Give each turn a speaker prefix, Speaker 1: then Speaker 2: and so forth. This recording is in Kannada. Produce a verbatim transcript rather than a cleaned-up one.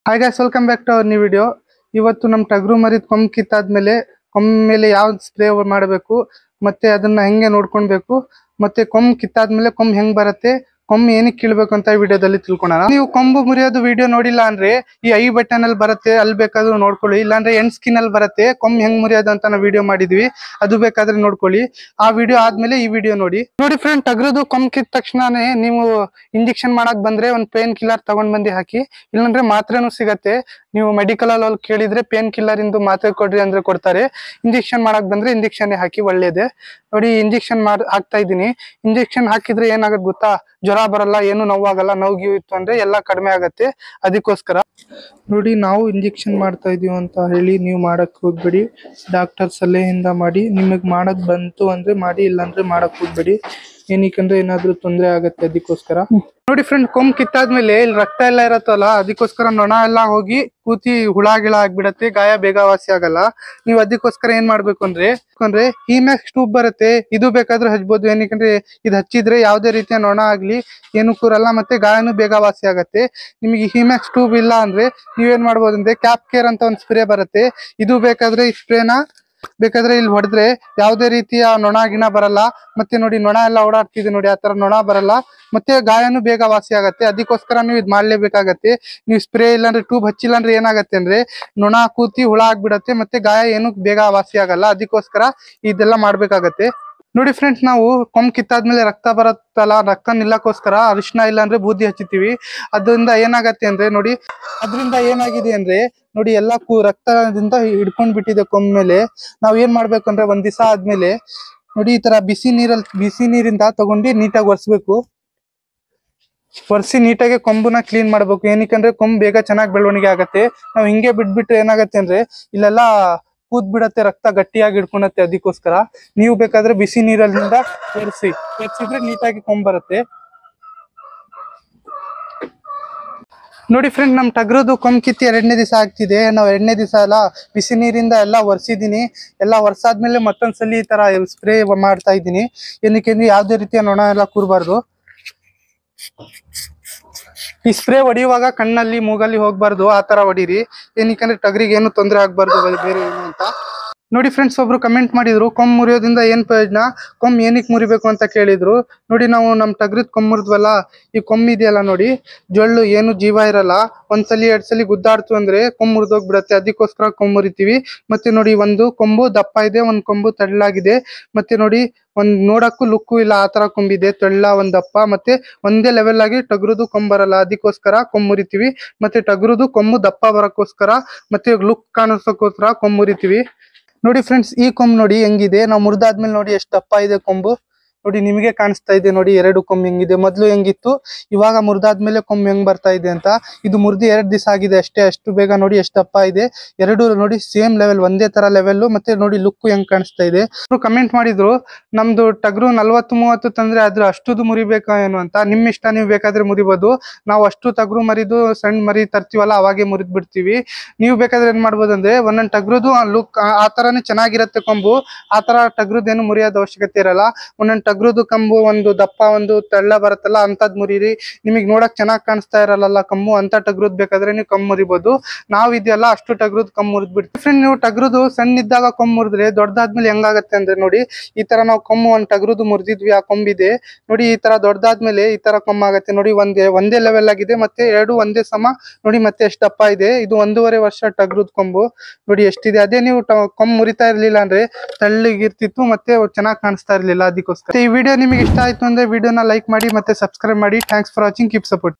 Speaker 1: Hi guys, welcome back to our new video. ಇವತ್ತು ನಮ್ಮ ಟಗರು ಮರಿದ ಕೊಂಬ್ ಕಿತ್ತಾದ್ಮೇಲೆ ಕೊಂಬ್ ಮೇಲೆ ಯಾವ ಸ್ಪ್ರೇ ಮಾಡಬೇಕು, ಮತ್ತೆ ಅದನ್ನ ಹೆಂಗೆ ನೋಡ್ಕೊಳ್ಬೇಕು, ಮತ್ತೆ ಕೊಂಬ್ ಕಿತ್ತಾದ್ಮೇಲೆ ಕೊಂಬ್ ಹೆಂಗ್ ಬರುತ್ತೆ, ಕೊಂಬ್ ಏನಕ್ಕೆ ಕೀಳ್ಬೇಕು ಅಂತ ವಿಡಿಯೋದಲ್ಲಿ ತಿಳ್ಕೊಳ್ಳೋಣ. ನೀವು ಕೊಂಬು ಮುರಿಯೋದು ವಿಡಿಯೋ ನೋಡಿಲ್ಲ ಅಂದ್ರೆ ಈ ಐ ಬಟನ್ ಅಲ್ಲಿ ಬರುತ್ತೆ, ಅಲ್ಲಿ ಬೇಕಾದ್ರೂ ನೋಡ್ಕೊಳ್ಳಿ. ಇಲ್ಲಾಂದ್ರೆ ಎಂಡ್ ಸ್ಕಿನ್ ಅಲ್ಲಿ ಬರುತ್ತೆ ಕೊಂಬ್ ಹೆಂಗ್ ಮುರಿಯೋದು ಅಂತ ನಾವು ವಿಡಿಯೋ ಮಾಡಿದ್ವಿ, ಅದು ಬೇಕಾದ್ರೆ ನೋಡ್ಕೊಳ್ಳಿ. ಆ ವಿಡಿಯೋ ಆದ್ಮೇಲೆ ಈ ವಿಡಿಯೋ ನೋಡಿ. ನೋಡಿ ಫ್ರೆಂಡ್, ಟಗರದು ಕೊಂಬ್ ಕಿತ್ತ ತಕ್ಷಣನೇ ನೀವು ಇಂಜೆಕ್ಷನ್ ಮಾಡಕ್ ಬಂದ್ರೆ ಒಂದ್ ಪೇನ್ ಕಿಲ್ಲರ್ ತಗೊಂಡ್ ಬಂದು ಹಾಕಿ. ಇಲ್ಲಾಂದ್ರೆ ಮಾತ್ರೆನೂ ಸಿಗತ್ತೆ. ನೀವು ಮೆಡಿಕಲ್ ಅಲ್ಲಿ ಕೇಳಿದ್ರೆ ಪೇನ್ ಕಿಲ್ಲರ್ ಇಂದು ಮಾತ್ರೆ ಕೊಡ್ರಿ ಅಂದ್ರೆ ಕೊಡ್ತಾರೆ. ಇಂಜೆಕ್ಷನ್ ಮಾಡಕ್ ಬಂದ್ರೆ ಇಂಜೆಕ್ಷನ್ ಹಾಕಿ, ಒಳ್ಳೇದೇ. ನೋಡಿ ಇಂಜೆಕ್ಷನ್ ಮಾಡ್ ಹಾಕ್ತಾ ಇದ್ದೀನಿ. ಇಂಜೆಕ್ಷನ್ ಹಾಕಿದ್ರೆ ಏನಾಗತ್ ಗೊತ್ತಾ, ಜ್ವರ ಬರಲ್ಲ, ಏನು ನೋವಾಗಲ್ಲ. ನೋವು ಇತ್ತು ಅಂದ್ರೆ ಎಲ್ಲ ಕಡಿಮೆ ಆಗತ್ತೆ. ಅದಕ್ಕೋಸ್ಕರ ನೋಡಿ ನಾವು ಇಂಜೆಕ್ಷನ್ ಮಾಡ್ತಾ ಇದೀವಿ ಅಂತ ಹೇಳಿ ನೀವು ಮಾಡಕ್ ಹೋಗ್ಬೇಡಿ. ಡಾಕ್ಟರ್ ಸಲಹೆಯಿಂದ ಮಾಡಿ. ನಿಮಗ್ ಮಾಡಕ್ ಬಂತು ಅಂದ್ರೆ ಮಾಡಿ, ಇಲ್ಲಾಂದ್ರೆ ಮಾಡಕ್ ಹೋಗ್ಬೇಡಿ. ಏನಕ್ಕಂದ್ರೆ ಏನಾದ್ರೂ ತೊಂದರೆ ಆಗತ್ತೆ, ಅದಕ್ಕೋಸ್ಕರ. ನೋಡಿ ಫ್ರೆಂಡ್, ಕೊಂಬ್ ಕಿತ್ತಾದ್ಮೇಲೆ ಇಲ್ಲಿ ರಕ್ತ ಎಲ್ಲ ಇರತ್ತಲ್ಲ, ಅದಕ್ಕೋಸ್ಕರ ನೊಣ ಎಲ್ಲ ಹೋಗಿ ಕೂತಿ ಹುಳ ಗಿಳ ಆಗ್ಬಿಡತ್ತೆ, ಗಾಯ ಬೇಗ ವಾಸಿ ಆಗಲ್ಲ. ನೀವು ಅದಕ್ಕೋಸ್ಕರ ಏನ್ ಮಾಡ್ಬೇಕು ಅಂದ್ರೆ ಅಂದ್ರೆ ಹಿಮ್ಯಾಕ್ಸ್ ಟ್ಯೂಬ್ ಬರುತ್ತೆ, ಇದು ಬೇಕಾದ್ರೆ ಹಚ್ಬೋದು. ಏನಕ್ಕಂದ್ರೆ ಇದು ಹಚ್ಚಿದ್ರೆ ಯಾವ್ದೇ ರೀತಿಯ ನೊಣ ಆಗ್ಲಿ ಏನು ಕೂರಲ್ಲ, ಮತ್ತೆ ಗಾಯನೂ ಬೇಗ ವಾಸಿ ಆಗತ್ತೆ. ನಿಮಗೆ ಹಿಮ್ಯಾಕ್ಸ್ ಟ್ಯೂಬ್ ಇಲ್ಲ ಅಂದ್ರೆ ನೀವೇನ್ ಮಾಡ್ಬೋದು ಅಂದ್ರೆ ಕ್ಯಾಪ್ ಕೇರ್ ಅಂತ ಒಂದು ಸ್ಪ್ರೇ ಬರುತ್ತೆ. ಇದು ಬೇಕಾದ್ರೆ ಈ ಸ್ಪ್ರೇನ ಬೇಕಾದ್ರೆ ಇಲ್ಲಿ ಹೊಡೆದ್ರೆ ಯಾವುದೇ ರೀತಿಯ ನೊಣ ಗಿಣ ಬರಲ್ಲ. ಮತ್ತೆ ನೋಡಿ ನೊಣ ಎಲ್ಲ ಓಡಾಡ್ತಿದೆ ನೋಡಿ, ಆತರ ನೊಣ ಬರಲ್ಲ, ಮತ್ತೆ ಗಾಯನೂ ಬೇಗ ವಾಸಿ ಆಗತ್ತೆ. ಅದಕ್ಕೋಸ್ಕರ ನೀವು ಇದ್ ಮಾಡ್ಲೇಬೇಕಾಗತ್ತೆ. ನೀವು ಸ್ಪ್ರೇ ಇಲ್ಲಾಂದ್ರೆ ಟ್ಯೂಬ್ ಹಚ್ಚಿಲ್ಲ ಅಂದ್ರೆ ಏನಾಗತ್ತೆ ಅಂದ್ರೆ ನೊಣ ಕೂತಿ ಹುಳ ಆಗ್ಬಿಡತ್ತೆ, ಮತ್ತೆ ಗಾಯ ಏನು ಬೇಗ ವಾಸಿ ಆಗಲ್ಲ. ಅದಕ್ಕೋಸ್ಕರ ಇದೆಲ್ಲ ಮಾಡ್ಬೇಕಾಗತ್ತೆ. ನೋಡಿ ಫ್ರೆಂಡ್ಸ್, ನಾವು ಕೊಂಬ್ ಕಿತ್ತಾದ್ಮೇಲೆ ರಕ್ತ ಬರುತ್ತಲ್ಲ, ರಕ್ತ ನಿಲ್ಲಕ್ಕೋಸ್ಕರ ಅರಿಶಿನ ಇಲ್ಲಾಂದ್ರೆ ಬೂದಿ ಹಚ್ಚಿತೀವಿ. ಅದರಿಂದ ಏನಾಗತ್ತೆ ಅಂದ್ರೆ ನೋಡಿ, ಅದ್ರಿಂದ ಏನಾಗಿದೆ ಅಂದ್ರೆ ನೋಡಿ ಎಲ್ಲಾ ಕೂ ರಕ್ತದಿಂದ ಹಿಡ್ಕೊಂಡ್ ಬಿಟ್ಟಿದೆ ಕೊಂಬ್ ಮೇಲೆ. ನಾವ್ ಏನ್ ಮಾಡ್ಬೇಕಂದ್ರೆ ಒಂದ್ ದಿವಸ ಆದ್ಮೇಲೆ ನೋಡಿ ಈ ತರ ಬಿಸಿ ನೀರಲ್ಲಿ ಬಿಸಿ ನೀರಿಂದ ತಗೊಂಡು ನೀಟಾಗಿ ಒರೆಸ್ಬೇಕು. ಒರೆಸಿ ನೀಟಾಗಿ ಕೊಂಬುನ ಕ್ಲೀನ್ ಮಾಡ್ಬೇಕು. ಏನಕ್ಕಂದ್ರೆ ಕೊಂಬ್ ಬೇಗ ಚೆನ್ನಾಗಿ ಬೆಳವಣಿಗೆ ಆಗತ್ತೆ. ನಾವ್ ಹಿಂಗೆ ಬಿಟ್ಬಿಟ್ರೆ ಏನಾಗತ್ತೆ ಅಂದ್ರೆ ಇಲ್ಲೆಲ್ಲಾ ಕೂತ್ ಬಿಡತ್ತೆ, ರಕ್ತ ಗಟ್ಟಿಯಾಗಿ ಹಿಡ್ಕೊಳತ್ತೆ. ಅದಕ್ಕೋಸ್ಕರ ನೀವು ಬೇಕಾದ್ರೆ ಬಿಸಿ ನೀರಲ್ಲಿಂದ ಒರೆಸಿ ಒರೆಸಿದ್ರೆ ನೀಟಾಗಿ ಕೊಂಬ್ ಬರುತ್ತೆ. ನೋಡಿ ಫ್ರೆಂಡ್, ನಮ್ ಟಗರದು ಕೊಂಬ್ ಕಿತ್ತಿ ಎರಡನೇ ದಿವಸ ಆಗ್ತಿದೆ. ನಾವ್ ಎರಡನೇ ದಿವಸ ಎಲ್ಲ ಬಿಸಿ ನೀರಿಂದ ಎಲ್ಲ ಒರೆಸಿದೀನಿ. ಎಲ್ಲ ಒರೆಸಾದ್ಮೇಲೆ ಮತ್ತೊಂದ್ಸಲಿ ಈ ತರ ಸ್ಪ್ರೇ ಮಾಡ್ತಾ ಇದ್ದೀನಿ. ಏನಕ್ಕೆ ಯಾವ್ದೇ ರೀತಿಯ ನೊಣ ಎಲ್ಲ ಕೂರ್ಬಾರ್ದು. ಈ ಸ್ಪ್ರೇ ಹೊಡಿಯುವಾಗ ಕಣ್ಣಲ್ಲಿ ಮೂಗಲ್ಲಿ ಹೋಗ್ಬಾರ್ದು, ಆ ತರ ಹೊಡೀರಿ. ಏನಕ್ಕಂದ್ರೆ ಟಗರಿಗೆ ಏನು ತೊಂದರೆ ಆಗ್ಬಾರ್ದು ಬೇರೆ ಏನು ಅಂತ. ನೋಡಿ ಫ್ರೆಂಡ್ಸ್, ಒಬ್ರು ಕಮೆಂಟ್ ಮಾಡಿದ್ರು ಕೊಂಬ್ ಮುರಿಯೋದ್ರಿಂದ ಏನ್ ಪ್ರಯೋಜನ, ಕೊಂಬ್ ಏನಕ್ಕೆ ಮುರಿಬೇಕು ಅಂತ ಕೇಳಿದ್ರು. ನೋಡಿ ನಾವು ನಮ್ ಟಗರಿದ್ ಕೊಂಬ್ ಮುರಿದ್ವಲ್ಲ, ಈ ಕೊಂಬ್ ಇದೆಯಲ್ಲ ನೋಡಿ, ಜೊಳ್ಳು ಏನು ಜೀವ ಇರಲ್ಲ. ಒಂದ್ಸಲಿ ಎರಡ್ ಸಲಿ ಗುದ್ದಾಡ್ತು ಅಂದ್ರೆ ಕೊಂಬ್ ಮುರಿದೋಗ್ಬಿಡತ್ತೆ. ಅದಕ್ಕೋಸ್ಕರ ಕೊಂಬ್ ಮುರಿತೀವಿ. ಮತ್ತೆ ನೋಡಿ ಒಂದು ಕೊಂಬು ದಪ್ಪ ಇದೆ, ಒಂದ್ ಕೊಂಬು ತಳ್ಳಾಗಿದೆ. ಮತ್ತೆ ನೋಡಿ ಒಂದ್ ನೋಡಕ್ಕೂ ಲುಕ್ಕು ಇಲ್ಲ, ಆ ತರ ಕೊಂಬಿದೆ, ತೆಳ್ಳ ಒಂದ್ ದಪ್ಪ. ಮತ್ತೆ ಒಂದೇ ಲೆವೆಲ್ ಆಗಿ ಟಗರುದು ಕೊಂಬ್ ಬರಲ್ಲ. ಅದಕ್ಕೋಸ್ಕರ ಕೊಂಬ್ ಮುರಿತೀವಿ. ಮತ್ತೆ ಟಗರುದು ಕೊಂಬು ದಪ್ಪ ಬರಕ್ಕೋಸ್ಕರ ಮತ್ತೆ ಲುಕ್ ಕಾಣಿಸೋಕೋಸ್ಕರ ಕೊಂಬ್ ಮುರಿತೀವಿ. ನೋಡಿ ಫ್ರೆಂಡ್ಸ್, ಈ ಕೊಂಬ್ ನೋಡಿ ಹೆಂಗಿದೆ. ನಾವು ಮುರಿದಾದ್ಮೇಲೆ ನೋಡಿ ಎಷ್ಟು ದಪ್ಪ ಇದೆ ಕೊಂಬು. ನೋಡಿ ನಿಮಗೆ ಕಾಣಿಸ್ತಾ ಇದೆ ನೋಡಿ ಎರಡು ಕೊಂಬ್ ಹೆಂಗಿದೆ. ಮೊದ್ಲು ಹೆಂಗಿತ್ತು, ಇವಾಗ ಮುರಿದಾದ್ಮೇಲೆ ಕೊಂಬ್ ಹೆಂಗ್ ಬರ್ತಾ ಇದೆ ಅಂತ. ಇದು ಮುರಿದು ಎರಡ್ ದಿವಸ ಆಗಿದೆ ಅಷ್ಟೇ. ಅಷ್ಟು ಬೇಗ ನೋಡಿ ಎಷ್ಟು ದಪ್ಪ ಇದೆ. ಎರಡು ನೋಡಿ ಸೇಮ್ ಲೆವೆಲ್, ಒಂದೇ ತರ ಲೆವೆಲ್. ಮತ್ತೆ ನೋಡಿ ಲುಕ್ ಹೆಂಗ್ ಕಾಣಿಸ್ತಾ ಇದೆ. ಕಮೆಂಟ್ ಮಾಡಿದ್ರು ನಮ್ದು ಟಗರು ನಲ್ವತ್ತು ಮೂವತ್ತು ತಂದ್ರೆ ಅದ್ರ ಅಷ್ಟುದು ಮುರಿಬೇಕಾ ಏನು ಅಂತ. ನಿಮ್ ಇಷ್ಟ, ನೀವು ಬೇಕಾದ್ರೆ ಮುರಿಬೋದು. ನಾವು ಅಷ್ಟು ಟಗರು ಮರಿದು ಸಣ್ಣ ಮರಿ ತರ್ತೀವಲ್ಲ ಅವಾಗೆ ಮುರಿದ್ ಬಿಡ್ತೀವಿ. ನೀವು ಬೇಕಾದ್ರೆ ಏನ್ ಮಾಡ್ಬೋದು ಅಂದ್ರೆ ಒಂದೊಂದ್ ಟಗರುದು ಲುಕ್ ಆ ತರಾನೇ ಚೆನ್ನಾಗಿರತ್ತೆ ಕೊಂಬು. ಆ ತರ ಟಗರುದೇನು ಮುರಿಯೋದ ಅವಶ್ಯಕತೆ ಇರಲ್ಲ. ಒಂದೊಂದ್ ಟಗರುದು ಕಂಬು ಒಂದು ದಪ್ಪ ಒಂದು ತೆಳ್ಳ ಬರುತ್ತಲ್ಲ, ಅಂತದ್ ಮುರಿರಿ. ನಿಮಗ್ ನೋಡಕ್ ಚೆನ್ನಾಗ್ ಕಾಣಿಸ್ತಾ ಇರಲ್ಲ ಕಂಬು, ಅಂತ ಟಗರುದ್ ಬೇಕಾದ್ರೆ ನೀವು ಕಂಬ್ ಮುರಿಬೋದು. ನಾವ್ ಇದೆಯಲ್ಲ ಅಷ್ಟು ಟಗರುದ್ ಕಂಬ್ ಮುರಿದ್ ಬಿಡ್ತೀವಿ. ಫ್ರೆಂಡ್, ನೀವು ಟಗರುದು ಸಣ್ಣ ಇದ್ದಾಗ ಕೊಂಬ್ ಮುರಿದ್ರೆ ದೊಡ್ಡದಾದ್ಮೇಲೆ ಹೆಂಗಾಗತ್ತೆ ಅಂದ್ರೆ ನೋಡಿ ಈ ತರ ನಾವು ಕೊಂಬು ಒಂದ್ ಟಗರುದು ಮುರಿದಿದ್ವಿ, ಆ ಕೊಂಬಿದೆ ನೋಡಿ ಈ ತರ ದೊಡ್ಡದಾದ್ಮೇಲೆ ಈ ತರ ಕೊಂಬ್ ಆಗತ್ತೆ. ನೋಡಿ ಒಂದೇ ಒಂದೇ ಲೆವೆಲ್ ಆಗಿದೆ, ಮತ್ತೆ ಎರಡು ಒಂದೇ ಸಮ. ನೋಡಿ ಮತ್ತೆ ಎಷ್ಟು ದಪ್ಪ ಇದೆ. ಇದು ಒಂದೂವರೆ ವರ್ಷ ಟಗರುದ್ ಕೊಂಬು ನೋಡಿ ಎಷ್ಟಿದೆ. ಅದೇ ನೀವು ಕೊಂಬ್ ಮುರಿತಾ ಇರ್ಲಿಲ್ಲ ಅಂದ್ರೆ ತಳ್ಳಿಗಿರ್ತಿತ್ತು, ಮತ್ತೆ ಚೆನ್ನಾಗಿ ಕಾಣಿಸ್ತಾ ಇರ್ಲಿಲ್ಲ. ಅದಕ್ಕೋಸ್ಕರ ಈ ವಿಡಿಯೋ ನಿಮಗೆ ಇಷ್ಟ ಆಯ್ತು ಅಂದ್ರೆ ವಿಡಿಯೋನ ಲೈಕ್ ಮಾಡಿ ಮತ್ತೆ ಸಬ್ಸ್ಕ್ರೈಬ್ ಮಾಡಿ. Thanks for watching, keep support.